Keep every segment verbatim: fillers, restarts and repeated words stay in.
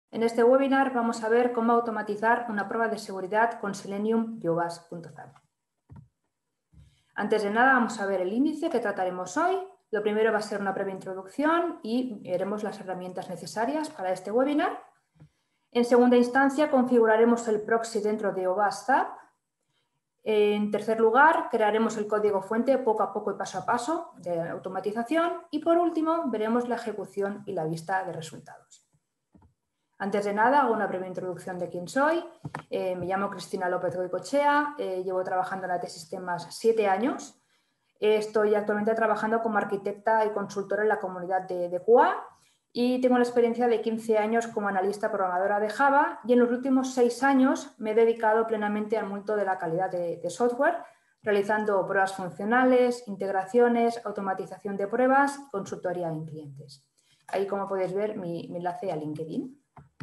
En este webinar vamos a ver cómo automatizar una prueba de seguridad con Selenium y obas.zap. Antes de nada vamos a ver el índice que trataremos hoy. Lo primero va a ser una breve introducción y veremos las herramientas necesarias para este webinar. En segunda instancia configuraremos el proxy dentro de obas.zap. En tercer lugar, crearemos el código fuente poco a poco y paso a paso de automatización. Y por último, veremos la ejecución y la vista de resultados. Antes de nada, hago una breve introducción de quién soy. Eh, me llamo Cristina López Goicoechea, eh, llevo trabajando en A T Sistemas siete años. Eh, estoy actualmente trabajando como arquitecta y consultora en la comunidad de, de Q A y tengo la experiencia de quince años como analista programadora de Java y en los últimos seis años me he dedicado plenamente al mundo de la calidad de, de software, realizando pruebas funcionales, integraciones, automatización de pruebas y consultoría en clientes. Ahí, como podéis ver, mi, mi enlace a LinkedIn.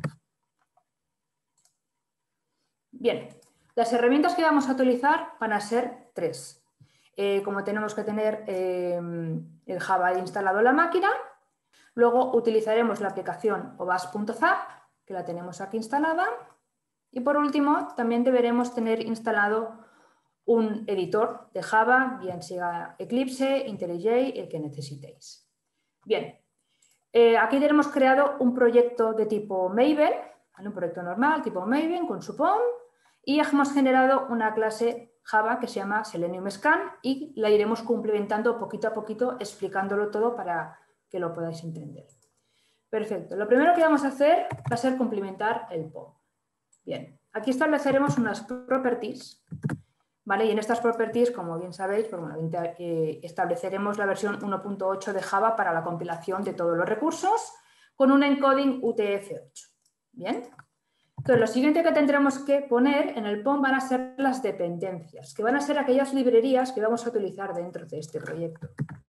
Bien, las herramientas que vamos a utilizar van a ser tres. Eh, como tenemos que tener eh, el Java instalado en la máquina, luego utilizaremos la aplicación obas.zap, que la tenemos aquí instalada, y por último también deberemos tener instalado un editor de Java, bien sea Eclipse, IntelliJ, el que necesitéis. Bien, eh, aquí tenemos creado un proyecto de tipo Maven, ¿vale? Un proyecto normal tipo Maven con su P O M, y hemos generado una clase Java que se llama Selenium Scan y la iremos complementando poquito a poquito, explicándolo todo para que lo podáis entender. Perfecto. Lo primero que vamos a hacer va a ser complementar el P O M. Bien, aquí estableceremos unas properties, ¿vale? Y en estas properties, como bien sabéis, pues bueno, eh, estableceremos la versión uno punto ocho de Java para la compilación de todos los recursos con un encoding U T F ocho. Bien. Entonces, lo siguiente que tendremos que poner en el P O M van a ser las dependencias, que van a ser aquellas librerías que vamos a utilizar dentro de este proyecto.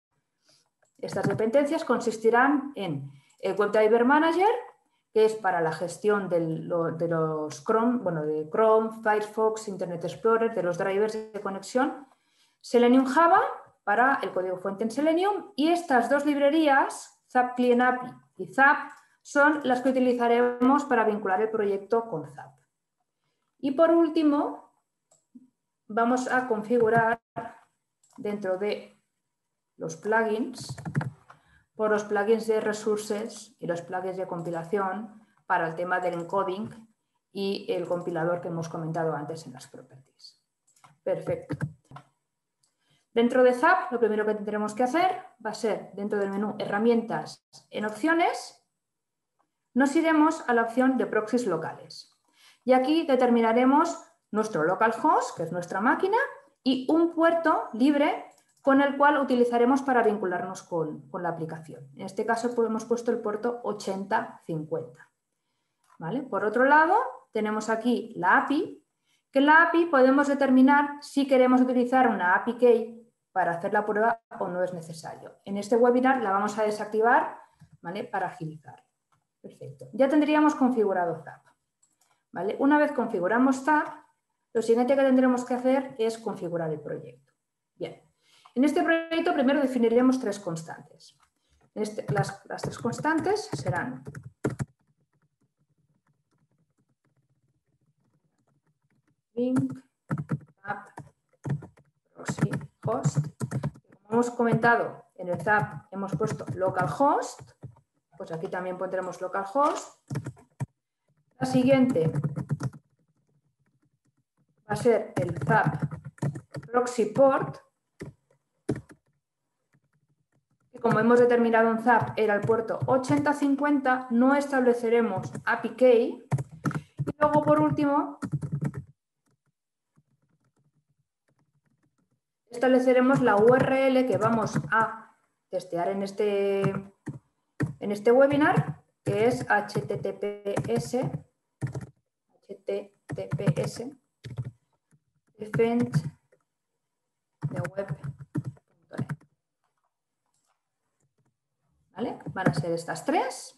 Estas dependencias consistirán en el WebDriver Manager, que es para la gestión de, lo, de los Chrome, bueno, de Chrome, Firefox, Internet Explorer, de los drivers de conexión, Selenium Java para el código fuente en Selenium, y estas dos librerías, Zap Client A P I y Zap, son las que utilizaremos para vincular el proyecto con Zap. Y por último, vamos a configurar dentro de los plugins, por los plugins de resources y los plugins de compilación para el tema del encoding y el compilador que hemos comentado antes en las properties. Perfecto. Dentro de Zap, lo primero que tendremos que hacer va a ser, dentro del menú Herramientas, en Opciones, nos iremos a la opción de proxies locales. Y aquí determinaremos nuestro localhost, que es nuestra máquina, y un puerto libre con el cual utilizaremos para vincularnos con, con la aplicación. En este caso pues, hemos puesto el puerto ochenta cincuenta. ¿Vale? Por otro lado, tenemos aquí la A P I, que en la A P I podemos determinar si queremos utilizar una A P I Key para hacer la prueba o no es necesario. En este webinar la vamos a desactivar, ¿vale? Para agilizar. Perfecto. Ya tendríamos configurado Zap. ¿Vale? Una vez configuramos Zap, lo siguiente que tendremos que hacer es configurar el proyecto. Bien. En este proyecto primero definiremos tres constantes. Este, las, las tres constantes serán link, app, proxy, host. Como hemos comentado, en el Zap hemos puesto localhost, pues aquí también pondremos localhost. La siguiente va a ser el Zap proxy port, que como hemos determinado en Zap era el puerto ochenta cincuenta, no estableceremos A P I Key. Y luego, por último, estableceremos la U R L que vamos a testear en este, en este webinar, que es https, https event de web punto net. ¿Vale? Van a ser estas tres.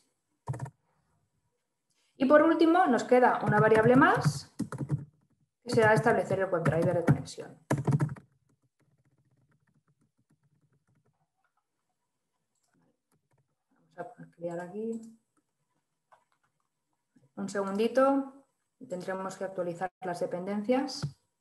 Y por último nos queda una variable más, que será establecer el WebDriver de conexión. Vamos a crear aquí. un segundito. Tendremos que actualizar las dependencias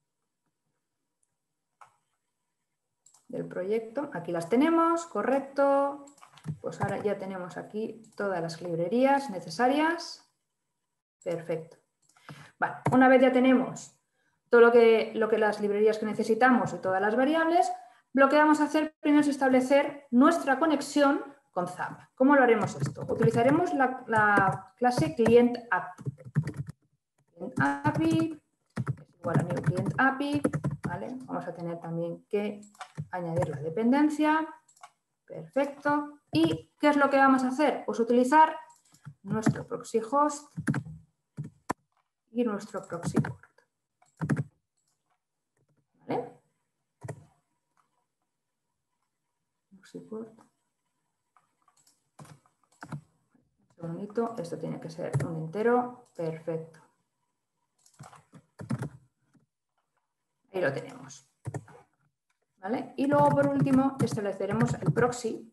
del proyecto. Aquí las tenemos, correcto. Pues ahora ya tenemos aquí todas las librerías necesarias. Perfecto. Vale, una vez ya tenemos todo lo que, lo que las librerías que necesitamos y todas las variables, lo que vamos a hacer primero es establecer nuestra conexión con Zap. ¿Cómo lo haremos esto? Utilizaremos la, la clase Client A P I. Client A P I es igual a new Client A P I. ¿Vale? Vamos a tener también que añadir la dependencia. Perfecto. ¿Y qué es lo que vamos a hacer? Pues utilizar nuestro proxy host y nuestro proxy port. ¿Vale? Proxy port. Un segundito, esto tiene que ser un entero. Perfecto. Ahí lo tenemos. ¿Vale? Y luego, por último, estableceremos el proxy.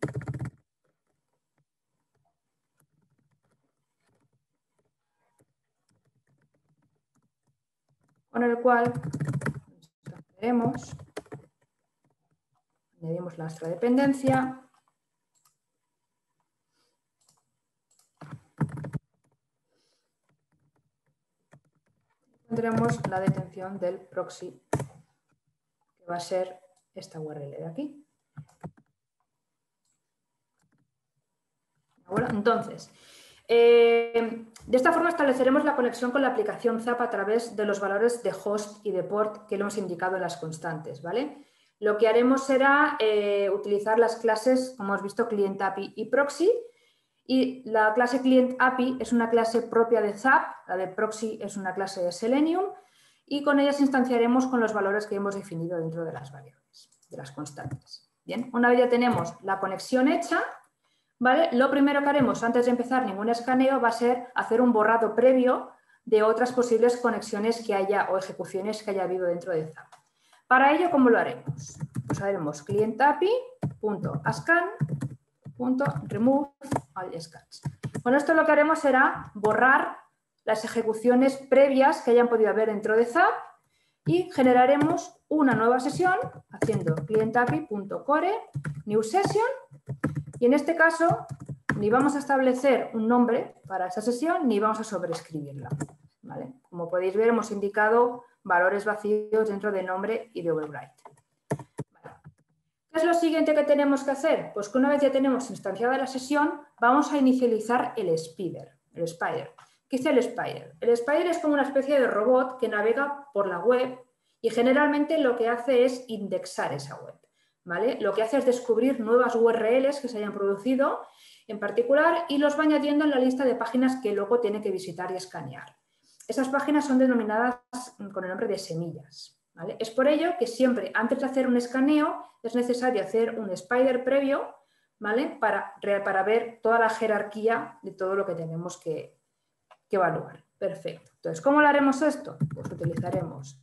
Con el cual añadimos, añadimos nuestra dependencia. Tendremos la detención del proxy, que va a ser esta U R L de aquí. Bueno, entonces, eh, de esta forma estableceremos la conexión con la aplicación Zap a través de los valores de host y de port que le hemos indicado en las constantes, ¿vale? Lo que haremos será eh, utilizar las clases, como hemos visto, Client A P I y Proxy. Y la clase Client A P I es una clase propia de Zap, la de Proxy es una clase de Selenium, y con ellas instanciaremos con los valores que hemos definido dentro de las variables, de las constantes. Bien, una vez ya tenemos la conexión hecha, ¿vale? Lo primero que haremos antes de empezar ningún escaneo va a ser hacer un borrado previo de otras posibles conexiones que haya o ejecuciones que haya habido dentro de Zap. Para ello, ¿cómo lo haremos? Pues haremos client A P I.ascan remove all scans. Con esto lo que haremos será borrar las ejecuciones previas que hayan podido haber dentro de Zap y generaremos una nueva sesión haciendo clientapi.core new session y en este caso ni vamos a establecer un nombre para esa sesión ni vamos a sobreescribirla. ¿Vale? Como podéis ver, hemos indicado valores vacíos dentro de nombre y de override. ¿Qué es lo siguiente que tenemos que hacer? Pues que una vez ya tenemos instanciada la sesión, vamos a inicializar el Spider. El Spider. ¿Qué es el Spider? El Spider es como una especie de robot que navega por la web y generalmente lo que hace es indexar esa web. ¿Vale? Lo que hace es descubrir nuevas U R Ls que se hayan producido en particular y los va añadiendo en la lista de páginas que luego tiene que visitar y escanear. Esas páginas son denominadas con el nombre de semillas. ¿Vale? Es por ello que siempre, antes de hacer un escaneo, es necesario hacer un spider previo, ¿vale? para, para ver toda la jerarquía de todo lo que tenemos que, que evaluar. Perfecto. Entonces, ¿cómo lo haremos esto? Pues utilizaremos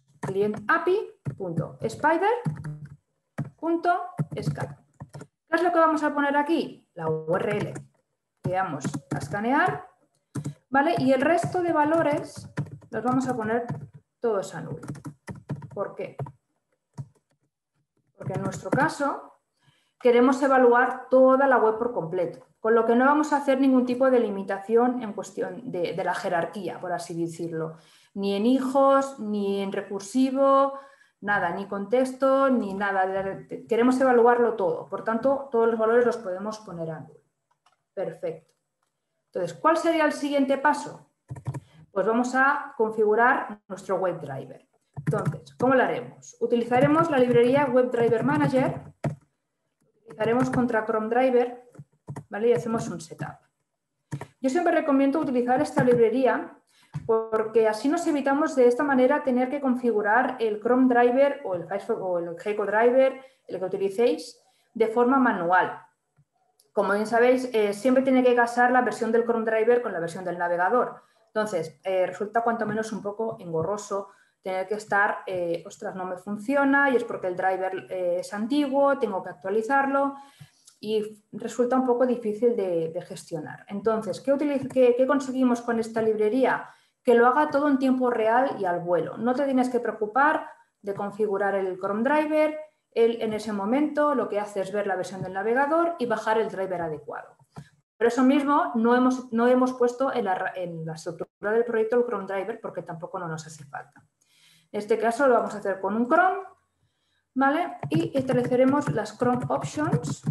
clientapi.spider.scan. ¿Qué es lo que vamos a poner aquí? La U R L que vamos a escanear, ¿vale? Y el resto de valores los vamos a poner todos a null. ¿Por qué? Porque en nuestro caso queremos evaluar toda la web por completo, con lo que no vamos a hacer ningún tipo de limitación en cuestión de, de la jerarquía, por así decirlo. Ni en hijos, ni en recursivo, nada, ni contexto, ni nada. Queremos evaluarlo todo, por tanto, todos los valores los podemos poner a null. Perfecto. Entonces, ¿cuál sería el siguiente paso? Pues vamos a configurar nuestro WebDriver. Entonces, ¿cómo lo haremos? Utilizaremos la librería WebDriver Manager, utilizaremos contra Chrome Driver, ¿vale? Y hacemos un setup. Yo siempre recomiendo utilizar esta librería porque así nos evitamos de esta manera tener que configurar el Chrome Driver o el Firefox o el Gecko Driver, el que utilicéis, de forma manual. Como bien sabéis, eh, siempre tiene que casar la versión del Chrome Driver con la versión del navegador. Entonces, eh, resulta cuanto menos un poco engorroso tener que estar, eh, ostras, no me funciona y es porque el driver eh, es antiguo, tengo que actualizarlo. y resulta un poco difícil de, de gestionar. Entonces, ¿qué, qué, ¿qué conseguimos con esta librería? Que lo haga todo en tiempo real y al vuelo. No te tienes que preocupar de configurar el Chrome Driver. Él en ese momento lo que hace es ver la versión del navegador y bajar el driver adecuado. Por eso mismo no hemos, no hemos puesto en la, en la estructura del proyecto el Chrome Driver porque tampoco no nos hace falta. En este caso lo vamos a hacer con un Chrome, ¿vale? Y estableceremos las Chrome Options.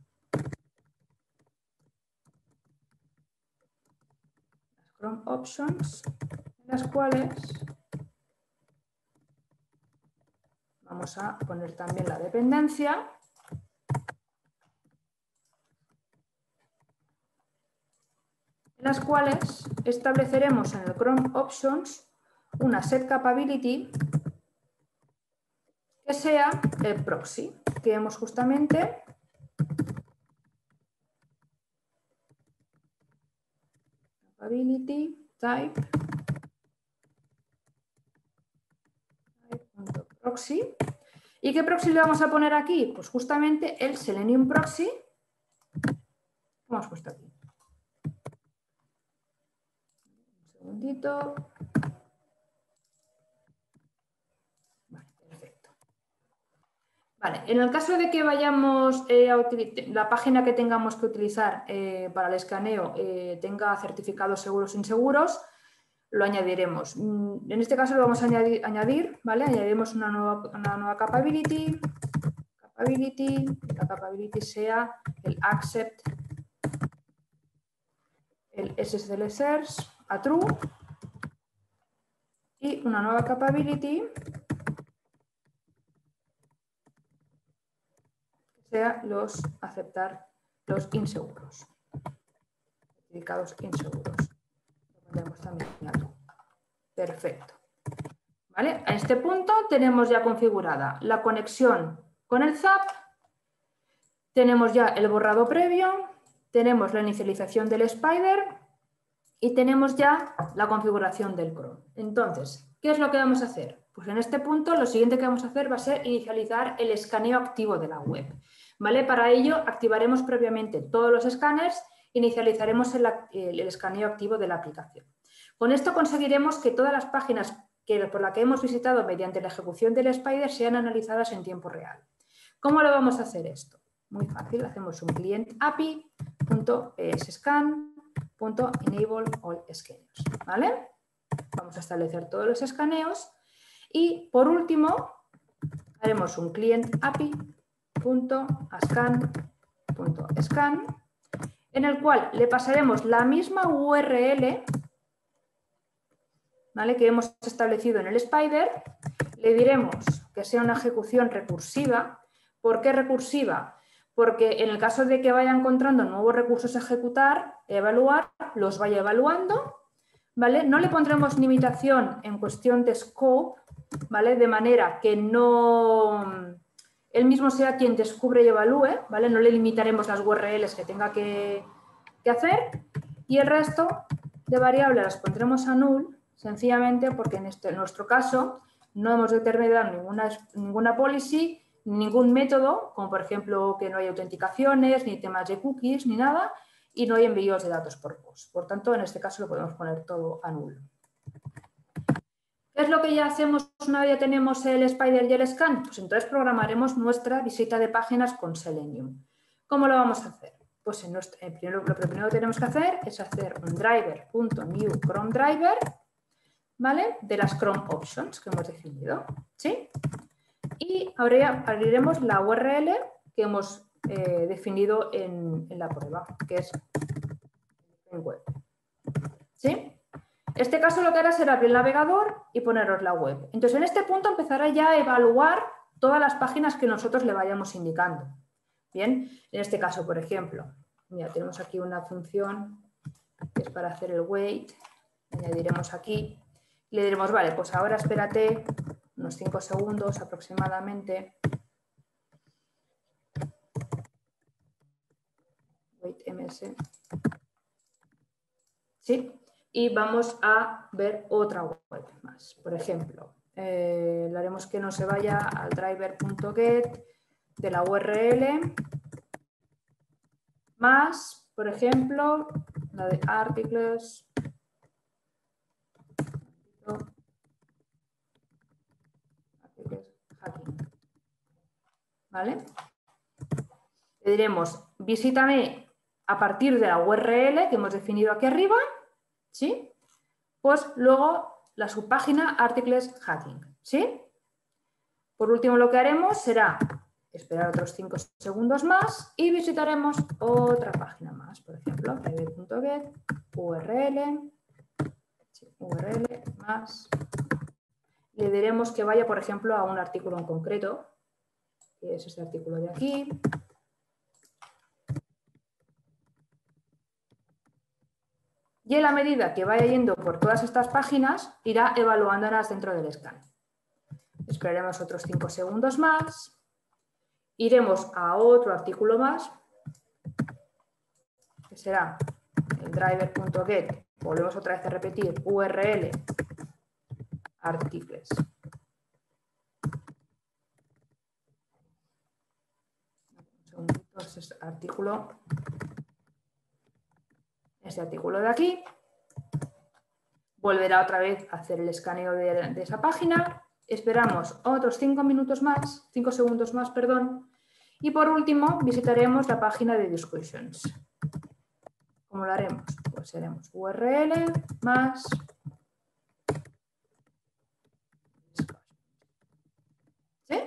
Las Chrome Options, en las cuales vamos a poner también la dependencia. En las cuales estableceremos en el Chrome Options una set capability que sea el proxy, que hemos justamente capability type, type.proxy. ¿Y qué proxy le vamos a poner aquí? Pues justamente el Selenium Proxy que hemos puesto aquí. Un segundito. Vale, perfecto. Vale, en el caso de que vayamos eh, a utilizar la página que tengamos que utilizar eh, para el escaneo eh, tenga certificados seguros o inseguros, lo añadiremos. En este caso lo vamos a añadir, añadir ¿vale? Añadiremos una nueva, una nueva capability, capability, la capability sea el accept, el S S L search a true y una nueva capability que sea los aceptar los inseguros, certificados inseguros. También. Perfecto. ¿Vale? A este punto tenemos ya configurada la conexión con el zap, tenemos ya el borrado previo, tenemos la inicialización del Spider y tenemos ya la configuración del Chrome. Entonces, ¿qué es lo que vamos a hacer? Pues en este punto lo siguiente que vamos a hacer va a ser inicializar el escaneo activo de la web. ¿Vale? Para ello activaremos previamente todos los escáneres, inicializaremos el, el, el escaneo activo de la aplicación. Con esto conseguiremos que todas las páginas que, por las que hemos visitado mediante la ejecución del Spider sean analizadas en tiempo real. ¿Cómo lo vamos a hacer esto? Muy fácil, hacemos un client A P I.scan.enable all scanners, ¿vale? Vamos a establecer todos los escaneos y por último haremos un client A P I.ascan.scan en el cual le pasaremos la misma U R L, ¿vale? Que hemos establecido en el Spider, le diremos que sea una ejecución recursiva. ¿Por qué recursiva? Porque en el caso de que vaya encontrando nuevos recursos a ejecutar, evaluar, los vaya evaluando, ¿vale? No le pondremos limitación en cuestión de scope, ¿vale? De manera que no él mismo sea quien descubre y evalúe, ¿vale? No le limitaremos las U R Ls que tenga que, que hacer y el resto de variables las pondremos a null, sencillamente porque en, este, en nuestro caso no hemos determinado ninguna, ninguna policy, ningún método, como por ejemplo que no hay autenticaciones, ni temas de cookies, ni nada, y no hay envíos de datos por post. Por tanto, en este caso lo podemos poner todo a null. ¿Qué es lo que ya hacemos una vez ya tenemos el Spider y el Scan? Pues entonces programaremos nuestra visita de páginas con Selenium. ¿Cómo lo vamos a hacer? Pues en nuestro, en primero, lo primero que tenemos que hacer es hacer un driver.new Chrome Driver, ¿vale? De las Chrome Options que hemos definido, ¿sí? Y ahora abriremos la U R L que hemos eh, definido en, en la prueba, que es en web, ¿sí? En este caso lo que hará será abrir el navegador y poneros la web. Entonces en este punto empezará ya a evaluar todas las páginas que nosotros le vayamos indicando. Bien, en este caso, por ejemplo, mira, tenemos aquí una función que es para hacer el wait, añadiremos aquí, le diremos, vale, pues ahora espérate unos cinco segundos aproximadamente. Wait ms. ¿Sí? Y vamos a ver otra web más. Por ejemplo, eh, le haremos que no se vaya al driver.get de la U R L más, por ejemplo, la de articles. ¿Vale? Le diremos, visítame a partir de la U R L que hemos definido aquí arriba, ¿sí? Pues luego la subpágina articles hacking, ¿sí? Por último, lo que haremos será esperar otros cinco segundos más y visitaremos otra página más, por ejemplo, driver.get, U R L, sí, U R L más. Le diremos que vaya, por ejemplo, a un artículo en concreto, que es este artículo de aquí. Y en la medida que vaya yendo por todas estas páginas, irá evaluándolas dentro del scan. Esperaremos otros cinco segundos más. Iremos a otro artículo más, que será el driver.get. Volvemos otra vez a repetir, U R L, articles. Un segundito, este artículo, este artículo de aquí. Volverá otra vez a hacer el escaneo de, de esa página. Esperamos otros cinco minutos más, cinco segundos más, perdón. Y por último, visitaremos la página de discussions. ¿Cómo lo haremos? Pues haremos U R L más ¿sí?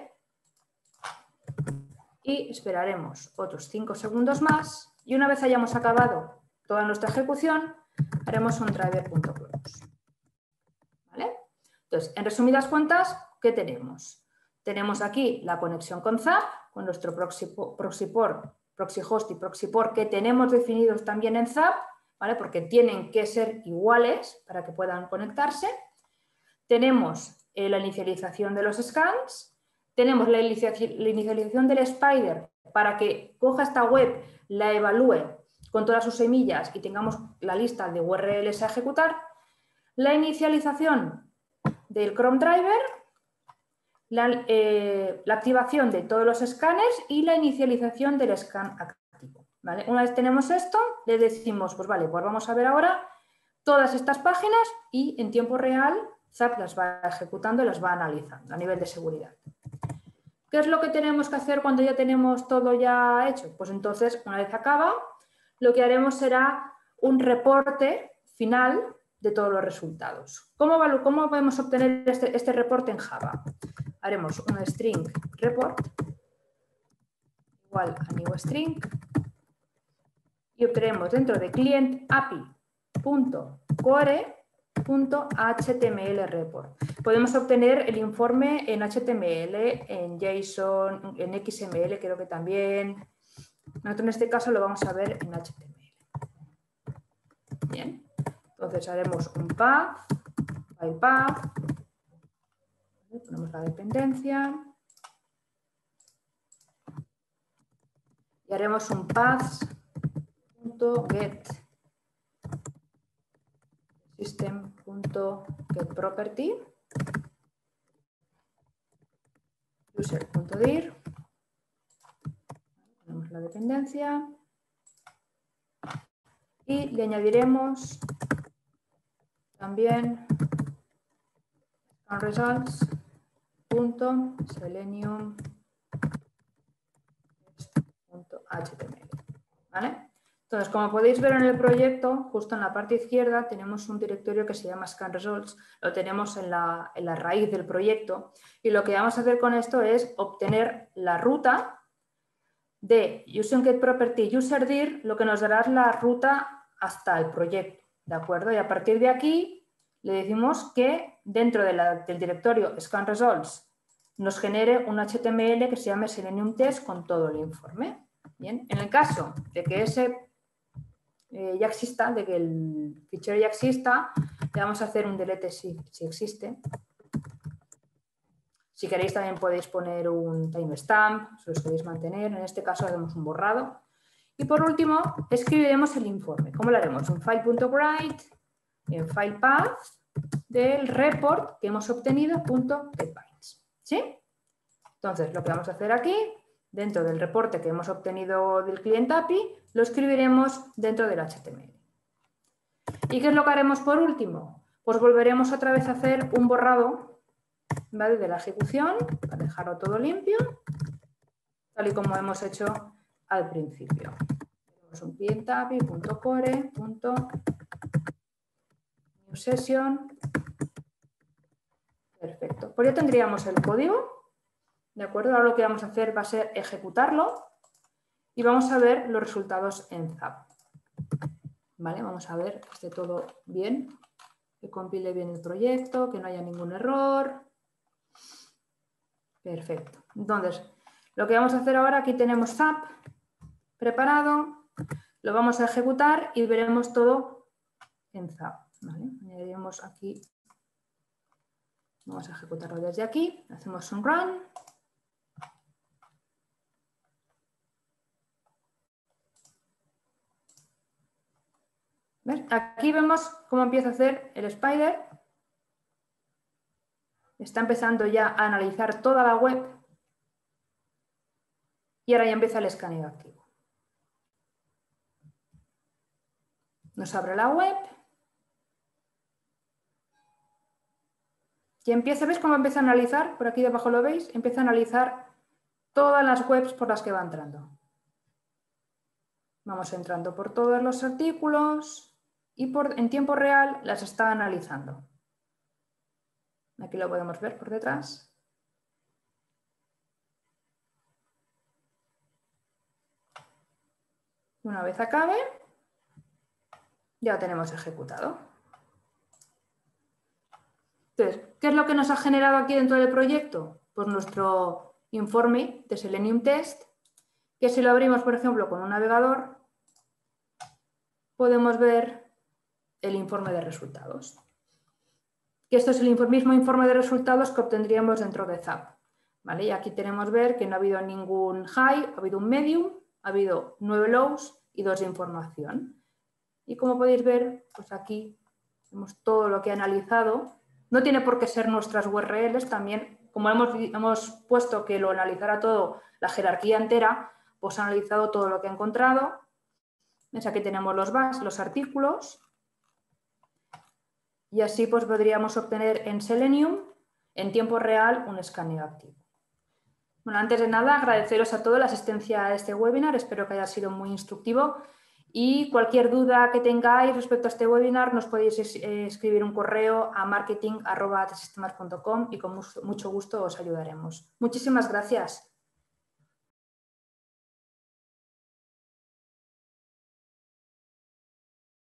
Y esperaremos otros cinco segundos más y una vez hayamos acabado toda nuestra ejecución, haremos un driver.close. ¿Vale? Entonces, en resumidas cuentas, ¿qué tenemos? Tenemos aquí la conexión con Zap, con nuestro proxy, proxy port, proxy host y proxy port que tenemos definidos también en Zap, ¿vale? Porque tienen que ser iguales para que puedan conectarse. Tenemos eh, la inicialización de los scans, tenemos la, inicia la inicialización del Spider para que coja esta web, la evalúe con todas sus semillas y tengamos la lista de U R Ls a ejecutar, la inicialización del Chrome Driver, la, eh, la activación de todos los escáneres y la inicialización del scan activo. ¿Vale? Una vez tenemos esto, le decimos, pues vale, pues vamos a ver ahora todas estas páginas y en tiempo real Zap las va ejecutando y las va analizando a nivel de seguridad. ¿Qué es lo que tenemos que hacer cuando ya tenemos todo ya hecho? Pues entonces, una vez acaba, lo que haremos será un reporte final de todos los resultados. ¿Cómo, cómo podemos obtener este, este reporte en Java? Haremos un string report igual a new string y obtenemos dentro de client A P I.core.html report. Podemos obtener el informe en H T M L, en JSON, en X M L, creo que también. Nosotros en este caso lo vamos a ver en H T M L. Bien, entonces haremos un path, file path, ponemos la dependencia y haremos un path.get system.getProperty user.dir, ponemos la dependencia y le añadiremos también results.selenium.html. ¿Vale? Entonces, como podéis ver en el proyecto, justo en la parte izquierda tenemos un directorio que se llama scanresults, lo tenemos en la, en la raíz del proyecto y lo que vamos a hacer con esto es obtener la ruta de UseOnGetProperty userdir, lo que nos dará la ruta hasta el proyecto, ¿de acuerdo? Y a partir de aquí le decimos que dentro de la, del directorio scanresults nos genere un H T M L que se llame Selenium Test con todo el informe. Bien, en el caso de que ese eh, ya exista, de que el fichero ya exista, le vamos a hacer un delete si, si existe. Si queréis también podéis poner un timestamp, si los queréis mantener. En este caso haremos un borrado. Y por último, escribiremos el informe. ¿Cómo lo haremos? Un file.write, en file path del report que hemos obtenido .getBinds. ¿Sí? Entonces, lo que vamos a hacer aquí, dentro del reporte que hemos obtenido del cliente A P I, lo escribiremos dentro del H T M L. ¿Y qué es lo que haremos por último? Pues volveremos otra vez a hacer un borrado, ¿vale?, de la ejecución para dejarlo todo limpio, tal y como hemos hecho al principio. Tenemos un pentapi.core.newSession. Perfecto. Pues ya tendríamos el código, ¿de acuerdo? Ahora lo que vamos a hacer va a ser ejecutarlo y vamos a ver los resultados en Zap. Vale, vamos a ver que esté todo bien, que compile bien el proyecto, que no haya ningún error. Perfecto. Entonces, lo que vamos a hacer ahora, aquí tenemos Zap preparado, lo vamos a ejecutar y veremos todo en Zap. ¿Vale? Añadiremos aquí, vamos a ejecutarlo desde aquí, hacemos un run. ¿Ves? Aquí vemos cómo empieza a hacer el Spider. Está empezando ya a analizar toda la web y ahora ya empieza el escaneo activo. Nos abre la web y empieza, ¿ves cómo empieza a analizar? Por aquí debajo lo veis, empieza a analizar todas las webs por las que va entrando. Vamos entrando por todos los artículos y por, en tiempo real las está analizando. Aquí lo podemos ver por detrás. Una vez acabe, ya lo tenemos ejecutado. Entonces, ¿qué es lo que nos ha generado aquí dentro del proyecto? Pues nuestro informe de Selenium Test, que si lo abrimos, por ejemplo, con un navegador, podemos ver el informe de resultados. Que esto es el mismo informe de resultados que obtendríamos dentro de Zap. ¿Vale? Y aquí tenemos ver que no ha habido ningún high, ha habido un medium, ha habido nueve lows y dos de información. Y como podéis ver, pues aquí vemos todo lo que ha analizado. No tiene por qué ser nuestras U R Ls, también, como hemos, hemos puesto que lo analizara todo, la jerarquía entera, pues ha analizado todo lo que ha encontrado. ¿Ves? Aquí tenemos los bus, los artículos. Y así pues podríamos obtener en Selenium, en tiempo real, un escaneo activo. Bueno, antes de nada, agradeceros a todos la asistencia a este webinar, espero que haya sido muy instructivo y cualquier duda que tengáis respecto a este webinar nos podéis escribir un correo a marketing arroba sistemas punto com y con mucho gusto os ayudaremos. Muchísimas gracias.